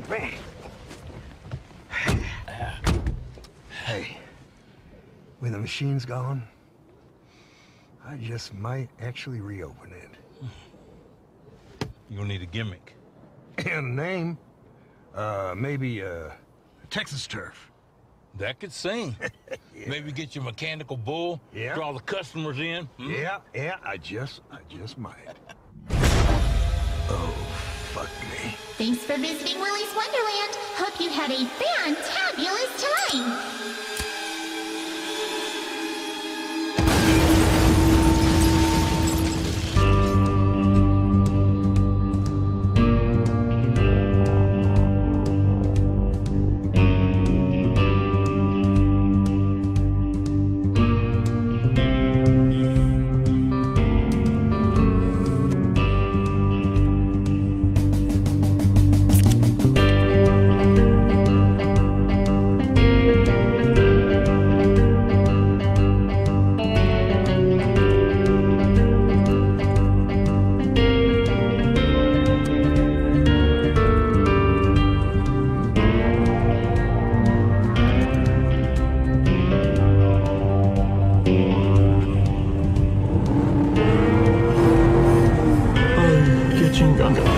Man. Hey, when the machine's gone, I just might actually reopen it. You'll need a gimmick. And a name. Maybe, Texas Turf. That could sing. Yeah. Maybe get your mechanical bull, Yeah. draw the customers in. Yeah, I just might. Oh, fuck me. Thanks for visiting Willy's Wonderland. Hope you had a fantabulous time. Catching Gundam.